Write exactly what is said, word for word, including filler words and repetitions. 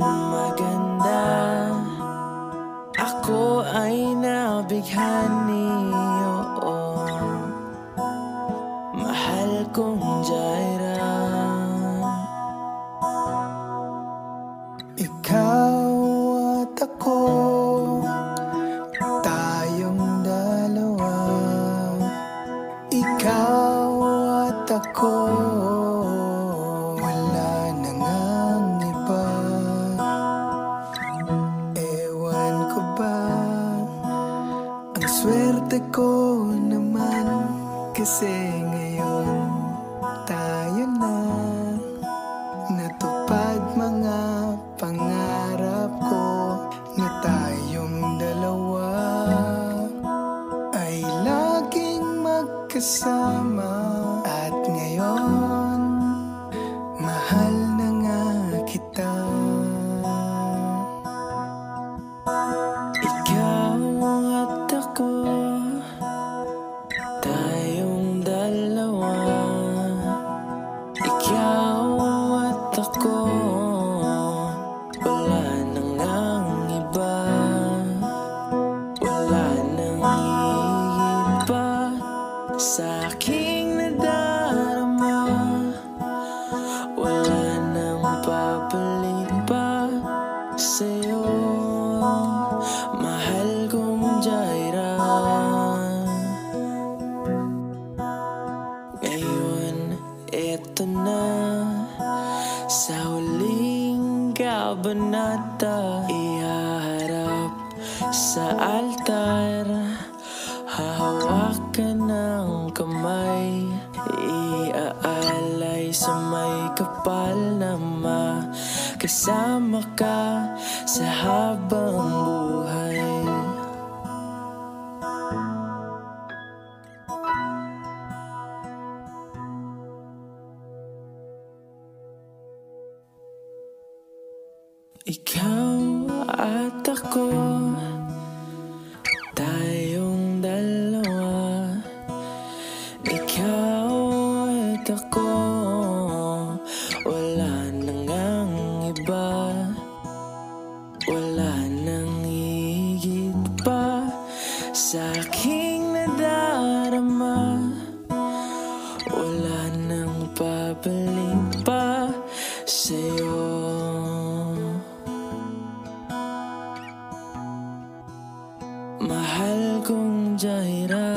maganda. Ako ay nabighani, oo. Mahal kong Jaira. Ikaw at ako, tayong dalawa. Ikaw at ako, wala na ngang iba. Ewan ko ba, ang swerte ko naman, kasi ngayon tayo na. Natupad mga pangarap ko na tayong dalawa ay laging magkasama. At ngayon, mahal na nga kita. Ikaw at ako, tayong dalawa. Ikaw at ako, wala na ngang iba. Wala nang higit pa sa aking nadarama. Wala nang papalit pa sa'yo, mahal kong Jaira. Ngayon, eto na, sa huling kabanata, ihaharap sa altar. Hahawakan ng kamay, iaalay sa may kapal na makasama ka sa habang buhay. Ikaw at ako, tayong dalawa. Ikaw at ako, wala na ngang iba. Wala nang higit pa sa aking nadarama. Wala nang papalit pa sa'yo. Mahal kong Jaira.